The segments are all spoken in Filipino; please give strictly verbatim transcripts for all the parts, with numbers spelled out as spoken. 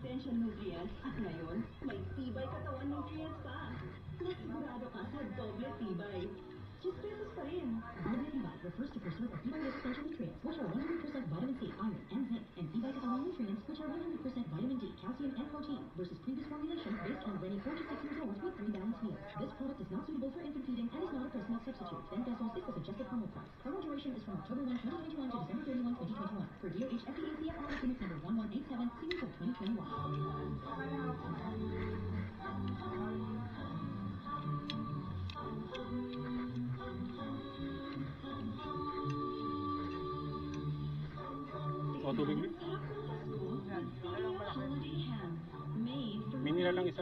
Essential Nutrients at ngayon, may tibay katawan nutrients pa. Nasigurado ka sa doble tibay. Just pesos pa rin. Doble tibay refers to preserve of tibay essential nutrients, which are one hundred percent vitamin C, iron, and zinc, and tibay katawan nutrients, which are one hundred percent vitamin D, calcium, and protein, versus previous formulation based on Rennie four to six years old with three balanced meals. This product is not suitable for infant feeding and is not a breast milk substitute. ten pesos is the suggested promo price. Promo duration is from October first, twenty twenty-one to December thirty-first, twenty twenty-one. For D O H F D A C F R Clinic number one one eight seven, series of twenty twenty-one. O, tubig mo? Mini na lang isa.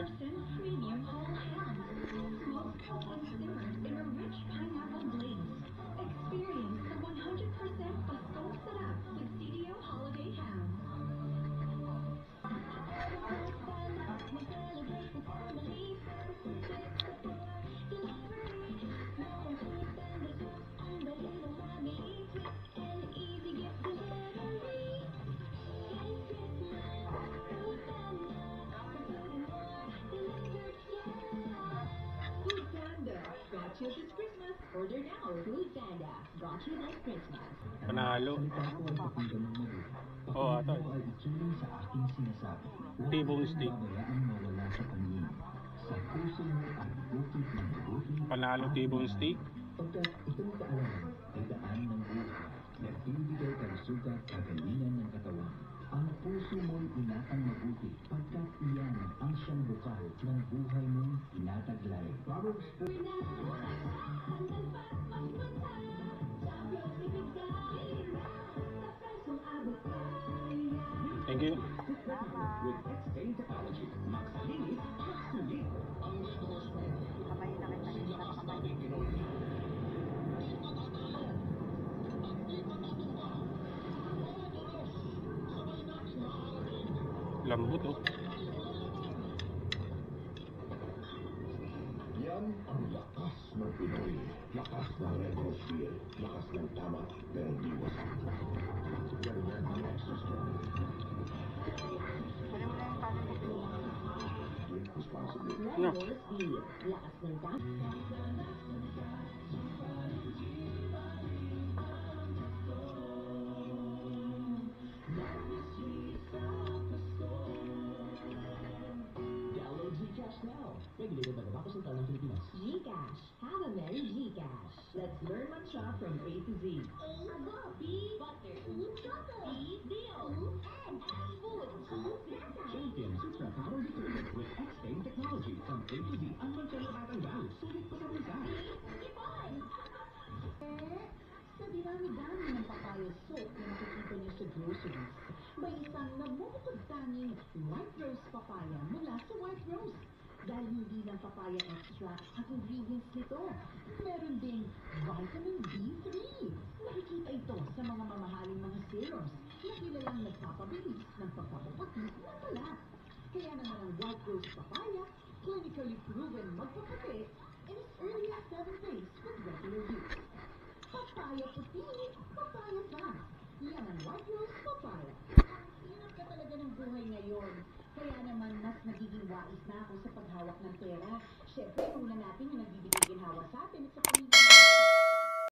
Got you this Christmas. Order now. Food Panda. Got you this Christmas. Panalo. Oo, ata. T-bone steak. Panalo T-bone steak. Pagkat itong kaalaman ay daan ng buhay. Nagbibigay kalusugan at kagalingan ng katawan. Ang puso mo'y inatang mabuti pagkat iyan ang siyang bukal ng buhay mong inataglay. Proverbs Thank you. With X-Stain Technology, Max Linis, Max Sulit. Ang negosyo ay lambot oh. Yan ang lakas ng Pinoy. Lakas ng Negros Steel. Lakas ng tama, pero di wasak. Yan yan ang extra strong. Drink responsibly. No. Lakas ng tama. now. Regulated by the Bangko Sentral ng Pilipinas. GCash. Have a merry GCash. Let's learn mantra from A to Z. A, B, butter, E, chocolate, B, deal, egg, food, Champion Sutra Power Detergent with X-Stain Technology from A to Z. Ang magkakatatanggal. Sulit pa sa bulsa. Ipon! Sa dinami-dami ng papaya soap na nakikita niyo sa groceries, may isang namumukod-tanging white rose papaya mula sa White Rose. Dahil hindi lang papaya extract ang ingredients nito, meron ding vitamin B three. Nakikita ito sa mga mamahaling mga serums na kilalang nagpapabilis ng pagpapaputi ng balat. Kaya naman ang White Rose papaya, clinically proven magpaputi in as early as seven days with regular use. Papaya puti, papaya fast. Yan ang White Rose papaya. Ang hirap ka talaga ng buhay ngayon. Kaya naman mas nagiging wais na ako sa paghawak ng pera. Siyempre, una natin yung nagbibigay ginhawa sa atin at sa pamilya.